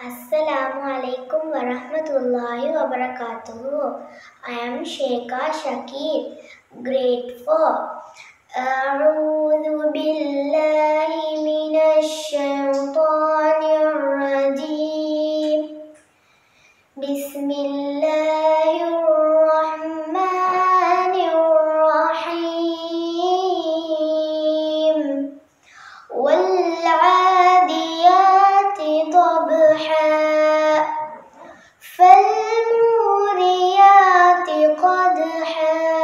Assalamu alaikum wa rahmatullahi wa barakatuh. I am Sheka Shakir, grade 4. أعوذ بالله من الشيطان الرجيم. بسم الله الرحمن الرحيم. والعاديات ضبحا فالموريات قدحا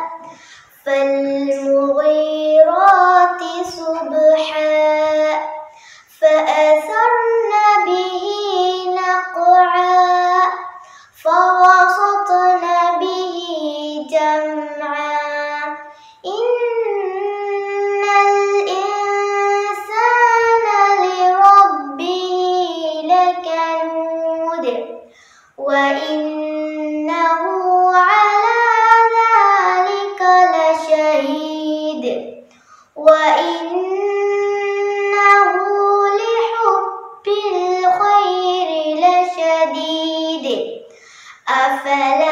فالمغيرات صبحا فأثرن به نقعا فوسطن به جمعا إن الإنسان لربه لكنود وإنه على ذلك لشهيد وإنه لحب الخير لشديد أفلا